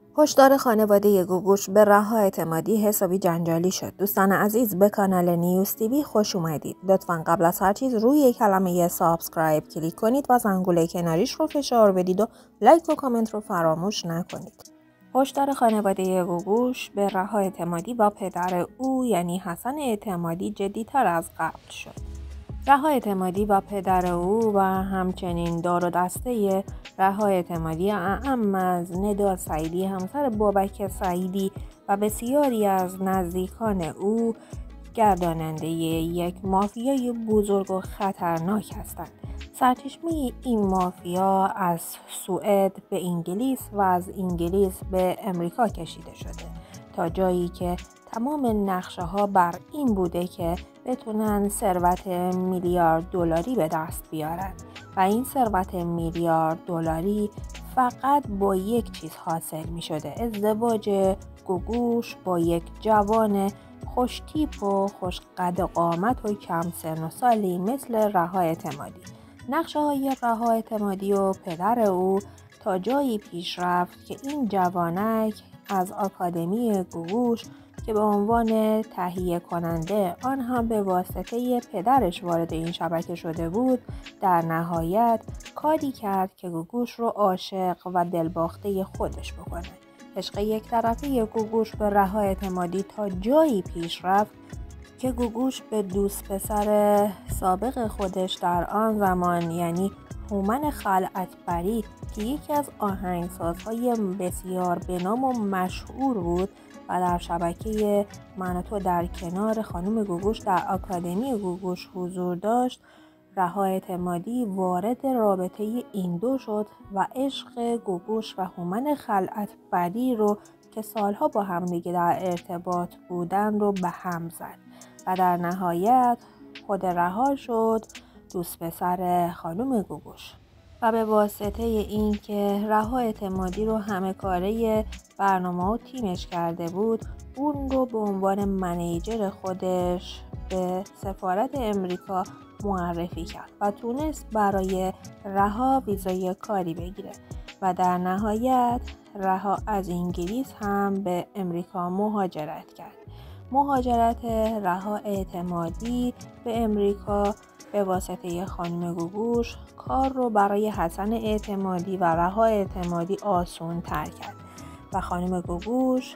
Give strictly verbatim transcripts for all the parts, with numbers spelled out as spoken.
هشدار خانواده گوگوش به رها اعتمادی حسابی جنجالی شد. دوستان عزیز، به کانال نیوز تیوی خوش اومدید. لطفاً قبل از هر چیز روی کلمه سابسکرایب کلیک کنید و زنگوله کناریش رو فشار بدید و لایک و کامنت رو فراموش نکنید. هشدار خانواده گوگوش به رها اعتمادی با پدر او یعنی حسن اعتمادی جدی‌تر از قبل شد. رها اعتمادی و پدر او و همچنین دار و دسته رها اعتمادی اعم از ندا سعیدی همسر بابک سعیدی و بسیاری از نزدیکان او گرداننده یک مافیای بزرگ و خطرناک هستند. سرچشمه این مافیا از سوئد به انگلیس و از انگلیس به امریکا کشیده شده تا جایی که تمام نقشه ها بر این بوده که بتونن ثروت میلیارد دلاری به دست بیارن و این ثروت میلیارد دلاری فقط با یک چیز حاصل می شده: ازدواج گوگوش با یک جوان خوش تیپ و خوش قد و قامت و کم سن و سالی مثل رها اعتمادی. نقشه های رها اعتمادی و پدر او تا جایی پیش رفت که این جوانک از آکادمی گوگوش که به عنوان تهیه کننده آن هم به واسطه پدرش وارد این شبکه شده بود، در نهایت کاری کرد که گوگوش رو عاشق و دلباخته خودش بکنه. عشق یک طرفه گوگوش به رها اعتمادی تا جایی پیش رفت که گوگوش به دوست پسر سابق خودش در آن زمان یعنی هومن خلعتبری که یکی از آهنگسازهای بسیار بنام و مشهور بود و در شبکه من و تو در کنار خانم گوگوش در آکادمی گوگوش حضور داشت، رها اعتمادی وارد رابطه این دو شد و عشق گوگوش و هومن خلعتبری رو که سالها با هم دیگه در ارتباط بودن رو به هم زد و در نهایت خود رها شد دوست پسر خانم گوگوش و به واسطه این که رها اعتمادی رو همه کاره برنامه و تیمش کرده بود، اون رو به عنوان منیجر خودش به سفارت امریکا معرفی کرد و تونست برای رها ویزای کاری بگیره و در نهایت رها از انگلیس هم به امریکا مهاجرت کرد. مهاجرت رها اعتمادی به امریکا به واسطه خانم گوگوش کار رو برای حسن اعتمادی و رها اعتمادی آسان تر کرد و خانم گوگوش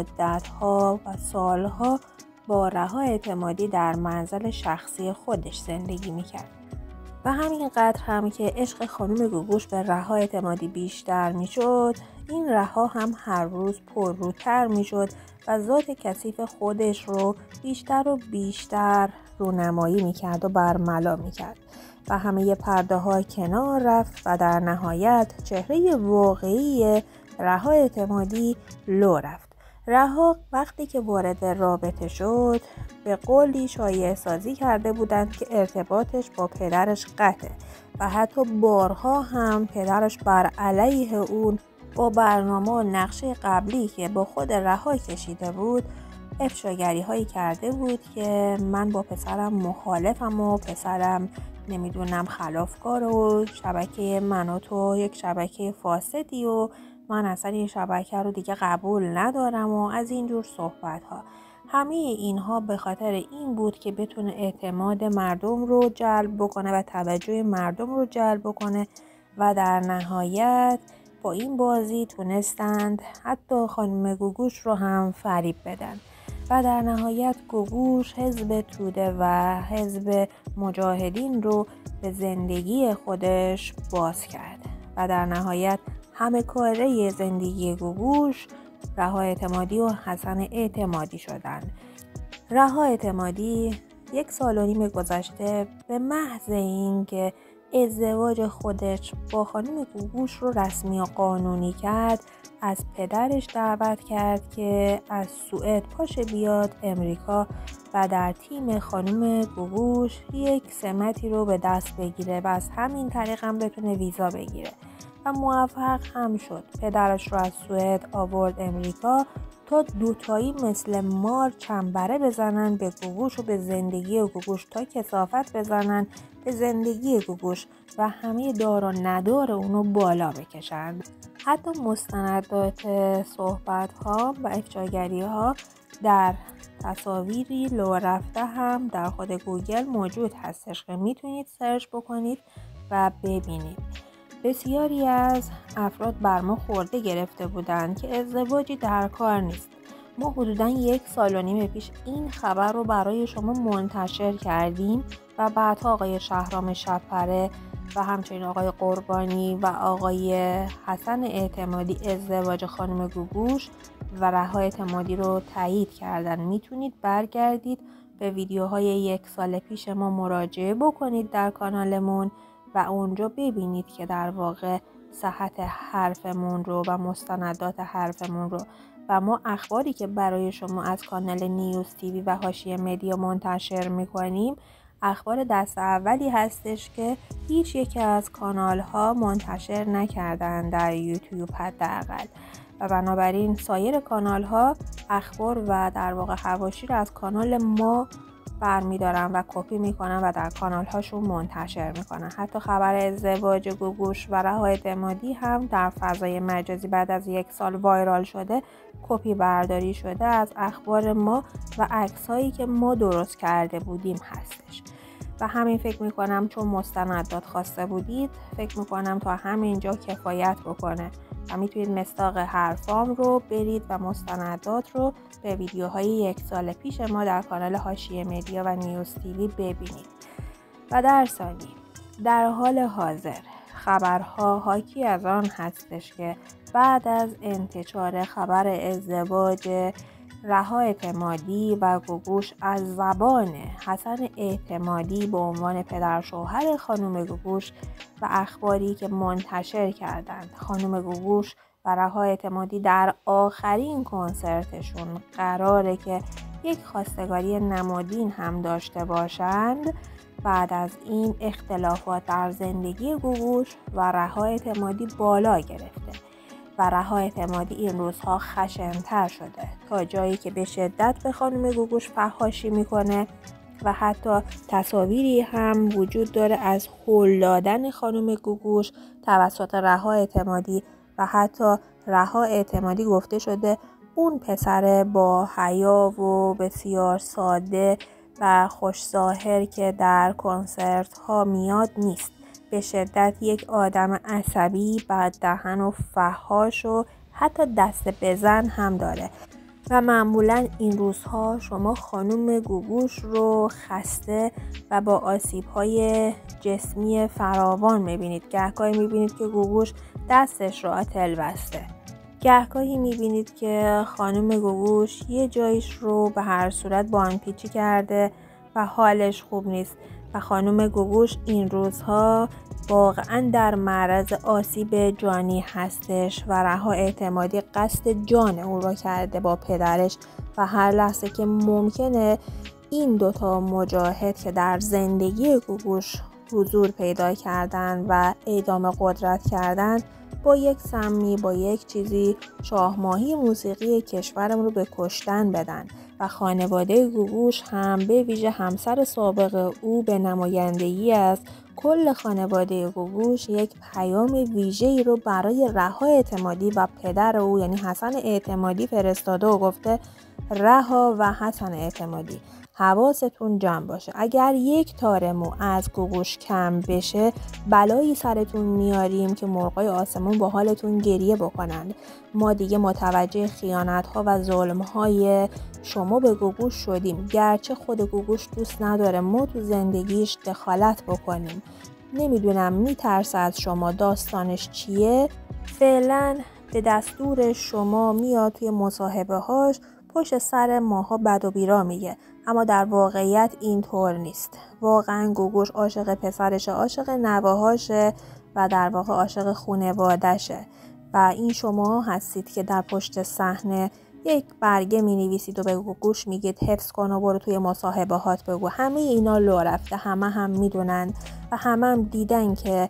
مدتها و سالها با رها اعتمادی در منزل شخصی خودش زندگی میکرد و همینقدر هم که عشق خانم گوگوش به رها اعتمادی بیشتر میشد، این رها هم هر روز پرروتر میشد و ذات کثیف خودش رو بیشتر و بیشتر رونمایی میکرد و برملا میکرد و همه پرده ها کنار رفت و در نهایت چهره واقعی رها اعتمادی لو رفت. رها وقتی که وارد رابطه شد به قولی شایعه سازی کرده بودند که ارتباطش با پدرش قطعه و حتی بارها هم پدرش بر علیه اون با برنامه و نقشه قبلی که با خود رها کشیده بود افشاگری هایی کرده بود که من با پسرم مخالفم و پسرم نمیدونم خلافکار و شبکه من و تو یک شبکه فاسدی و من اصلا این شبکه رو دیگه قبول ندارم و از اینجور صحبت ها. همه اینها به خاطر این بود که بتونه اعتماد مردم رو جلب بکنه و توجه مردم رو جلب بکنه و در نهایت با این بازی تونستند حتی خانم گوگوش رو هم فریب بدن و در نهایت گوگوش حزب توده و حزب مجاهدین رو به زندگی خودش باز کرد و در نهایت همه کاره زندگی گوگوش رها اعتمادی و حسن اعتمادی شدن. رها اعتمادی یک سال و نیم گذشته به محض این که ازدواج خودش با خانم گوگوش رو رسمی و قانونی کرد، از پدرش دعوت کرد که از سوئد پاشه بیاد امریکا و در تیم خانم گوگوش یک سمتی رو به دست بگیره و از همین طریق هم بتونه ویزا بگیره و موفق هم شد. پدرش رو از سوئد آورد امریکا تا دوتایی مثل مار چنبره بزنن به گوگوش و به زندگی گوگوش، تا کثافت بزنن به زندگی گوگوش و همه دار و ندار اونو بالا بکشند. حتی مستندات صحبت ها و افشاگری ها در تصاویری لو رفته هم در خود گوگل موجود هستش که میتونید سرچ بکنید و ببینید. بسیاری از افراد بر ما خورده گرفته بودند که ازدواجی در کار نیست. ما حدوداً یک سال و نیم پیش این خبر رو برای شما منتشر کردیم و بعدها آقای شهرام شب‌پره و همچنین آقای قربانی و آقای حسن اعتمادی ازدواج خانم گوگوش و رها اعتمادی رو تایید کردن. میتونید برگردید به ویدیوهای یک سال پیش ما مراجعه بکنید در کانالمون و اونجا ببینید که در واقع صحت حرفمون رو و مستندات حرفمون رو و ما اخباری که برای شما از کانال نیوز تیوی و حاشیه مدیا منتشر میکنیم اخبار دست اولی هستش که هیچ یک از کانال ها منتشر نکردن در یوتیوب حداقل، و بنابراین سایر کانال ها اخبار و در واقع حواشی رو از کانال ما برمیدارن و کپی میکنن و در کانال هاشون منتشر میکنن. حتی خبر ازدواج گوگوش و رها اعتمادی هم در فضای مجازی بعد از یک سال وایرال شده، کپی برداری شده از اخبار ما و عکس هایی که ما درست کرده بودیم هستش. و همین فکر میکنم چون مستندات خواسته بودید، فکر میکنم تا همینجا کفایت بکنه و میتونید مصداق حرفام رو برید و مستندات رو به ویدیوهای یک سال پیش ما در کانال حاشیه مدیا و نیوز تیوی ببینید. و در ثانی در حال حاضر خبرها حاکی از آن هستش که بعد از انتشار خبر ازدواج رها اعتمادی و گوگوش از زبان حسن اعتمادی به عنوان پدر شوهر خانم گوگوش و اخباری که منتشر کردند خانم گوگوش و رها اعتمادی در آخرین کنسرتشون قراره که یک خواستگاری نمادین هم داشته باشند، بعد از این اختلافات در زندگی گوگوش و رها اعتمادی بالا گرفته و رها اعتمادی این روزها خشن‌تر شده تا جایی که به شدت به خانم گوگوش فحاشی میکنه و حتی تصاویری هم وجود داره از هول دادن خانم گوگوش توسط رها اعتمادی و حتی رها اعتمادی گفته شده اون پسر با حیا و بسیار ساده و خوش ظاهر که در کنسرت ها میاد نیست. به شدت یک آدم عصبی، بد دهن و فحاش و حتی دست بزن هم داره و معمولا این روزها شما خانم گوگوش رو خسته و با آسیب‌های جسمی فراوان میبینید. گهگاهی میبینید که گوگوش دستش رو آتل بسته، گهگاهی میبینید که خانم گوگوش یه جایش رو به هر صورت باندپیچی کرده و حالش خوب نیست و خانم گوگوش این روزها واقعا در معرض آسیب جانی هستش و رها اعتمادی قصد جان او را کرده با پدرش و هر لحظه که ممکنه این دوتا مجاهد که در زندگی گوگوش حضور پیدا کردن و اعدام قدرت کردن با یک سمی با یک چیزی شاهماهی موسیقی کشورمون رو به کشتن بدن و خانواده گوگوش هم به ویژه همسر سابق او به نمایندگی از کل خانواده گوگوش یک پیام ویژه‌ای رو برای رها اعتمادی و پدر او یعنی حسن اعتمادی فرستاده و گفته رها و حسن اعتمادی حواستون جمع باشه، اگر یک تار مو از گوگوش کم بشه بلایی سرتون میاریم که مرغای آسمون با حالتون گریه بکنن. ما دیگه متوجه خیانت ها و ظلم های شما به گوگوش شدیم، گرچه خود گوگوش دوست نداره ما تو زندگیش دخالت بکنیم. نمیدونم میترسه از شما، داستانش چیه؟ فعلا به دستور شما میاد توی مصاحبه هاش پشت سر ماها بد و بیرا میگه، اما در واقعیت اینطور نیست. واقعا گوگوش عاشق پسرشه، عاشق نوه‌هاشه و در واقع عاشق خانواده‌شه و این شما هستید که در پشت صحنه یک برگه می نویسید و به گوگوش میگید حفظ کن و برو توی مصاحبه هات بگو. همه اینا لو رفته، همه هم میدونن و همه هم دیدن که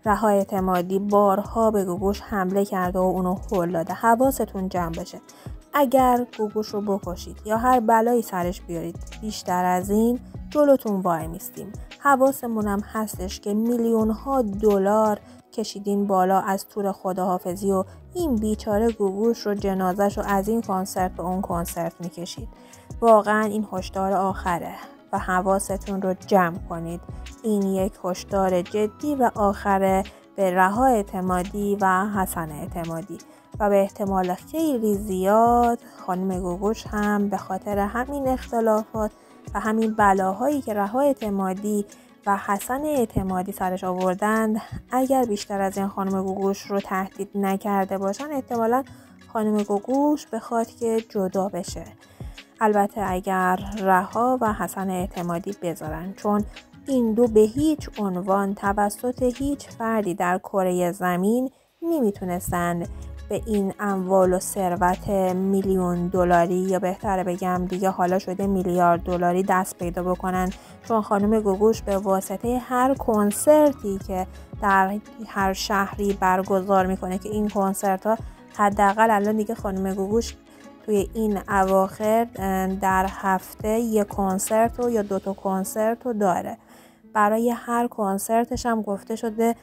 رها اعتمادی بارها به گوگوش حمله کرده و اونو هل داده. حواستون جمع بشه. اگر گوگوش رو بکشید یا هر بلایی سرش بیارید بیشتر از این جلوتون وای میستیم. حواسمون هم هستش که میلیون ها دلار کشیدین بالا از تور خداحافظی و این بیچاره گوگوش رو جنازش رو از این کنسرت به اون کنسرت میکشید. واقعا این هشدار آخره و حواستون رو جمع کنید. این یک هشدار جدی و آخره به رها اعتمادی و حسن اعتمادی و به احتمال خیلی زیاد خانم گوگوش هم به خاطر همین اختلافات و همین بلاهایی که رها اعتمادی و حسن اعتمادی سرش آوردند، اگر بیشتر از این خانم گوگوش رو تهدید نکرده باشن احتمالاً خانم گوگوش بخواد که جدا بشه. البته اگر رها و حسن اعتمادی بذارن، چون این دو به هیچ عنوان توسط هیچ فردی در کره زمین نمیتونستن به این اموال و ثروت میلیون دلاری یا بهتره بگم دیگه حالا شده میلیارد دلاری دست پیدا بکنن، چون خانم گوگوش به واسطه هر کنسرتی که در هر شهری برگزار میکنه که این کنسرت ها حداقل الان دیگه خانم گوگوش توی این اواخر در هفته یک کنسرت و یا دو تا کنسرت رو داره. برای هر کنسرتش هم گفته شده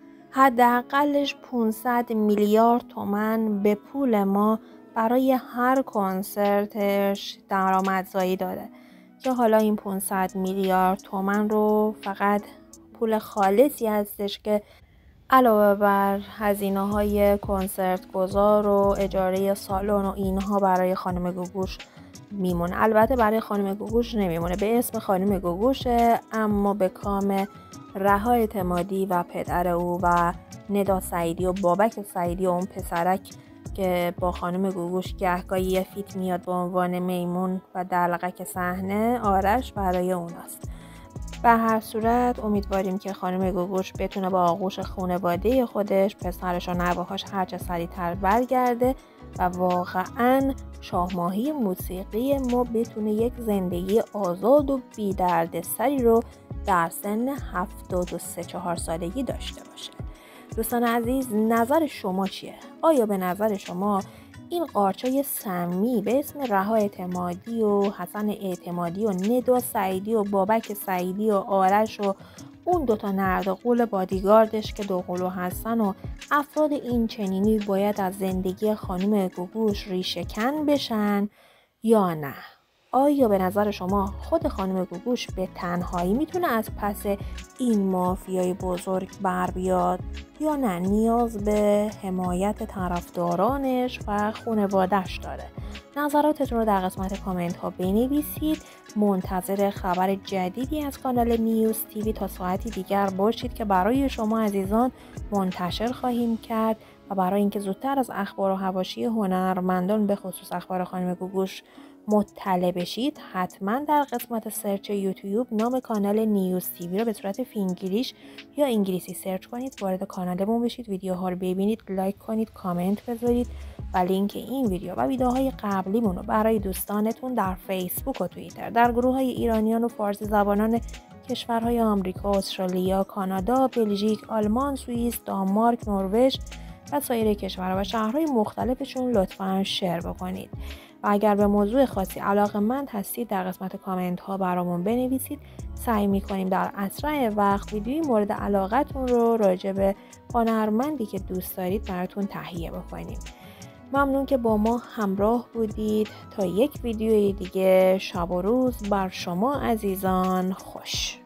حداقلش پانصد میلیارد تومان به پول ما برای هر کنسرتش درآمدزایی داده که حالا این پانصد میلیارد تومان رو فقط پول خالصی هستش که علاوه بر هزینه‌های کنسرت گذار و اجاره سالن و اینها برای خانم گوگوش میمونه. البته برای خانم گوگوش نمیمونه، به اسم خانم گوگوشه، اما به کام رها اعتمادی و پدر او و ندا سعیدی و بابک سعیدی و اون پسرک که با خانم گوگوش گهگاهی یه فیت میاد به عنوان میمون و دلقک صحنه، آرش برای اوناست. به هر صورت امیدواریم که خانم گوگوش بتونه با آغوش خانواده خودش پسرش و نوه‌هاش هرچه سریعتر برگرده و واقعاً شاهماهی موسیقی ما بتونه یک زندگی آزاد و بی دردسری رو در سن هفتاد و سه چهار سالگی داشته باشه. دوستان عزیز، نظر شما چیه؟ آیا به نظر شما این قارچای سمی به اسم رها اعتمادی و حسن اعتمادی و ندا سعیدی و بابک سعیدی و آرش و اون دوتا نرد قول بادیگاردش که دوقلو هستن و افراد این چنینی باید از زندگی خانم گوگوش ریشه کن بشن یا نه؟ آیا به نظر شما خود خانم گوگوش به تنهایی میتونه از پس این مافیای بزرگ بر بیاد یا نه نیاز به حمایت طرفدارانش و خانواده‌اش داره؟ نظراتتون رو در قسمت کامنت ها بنویسید. منتظر خبر جدیدی از کانال نیوز تیوی تا ساعتی دیگر باشید که برای شما عزیزان منتشر خواهیم کرد و برای اینکه زودتر از اخبار و حواشی هنرمندان به خصوص اخبار خانم گوگوش مطلع بشید، حتما در قسمت سرچ یوتیوب نام کانال نیوز تیوی رو به صورت فینگلیش یا انگلیسی سرچ کنید، وارد کانالمون بشید، ویدیوها رو ببینید، لایک کنید، کامنت بذارید و لینک این ویدیو و ویدیوهای قبلیمون رو برای دوستانتون در فیسبوک و توییتر، در گروه های ایرانیان و فارسی زبانان کشورهای آمریکا، استرالیا، کانادا، بلژیک، آلمان، سوئیس، دانمارک، نروژ و سایر کشورها و شهرهای مختلفشون لطفاً شیر بکنید. و اگر به موضوع خاصی علاقه‌مند هستید در قسمت کامنت ها برامون بنویسید. سعی می‌کنیم در اسرع وقت ویدیوی مورد علاقتون رو راجع به هنرمندی که دوست دارید براتون تهیه بکنیم. ممنون که با ما همراه بودید. تا یک ویدیوی دیگه، شب و روز بر شما عزیزان خوش.